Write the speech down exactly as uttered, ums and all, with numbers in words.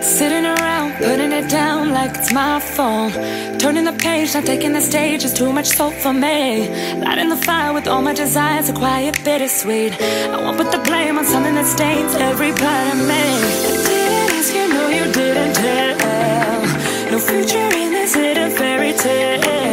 Sitting around, putting it down like it's my fault. Turning the page, not taking the stage is too much salt for me. Lighting the fire with all my desires, a quiet, bittersweet. I won't put the blame on something that stains every part of me. I didn't ask you, no you didn't tell. No future in this little fairy tale.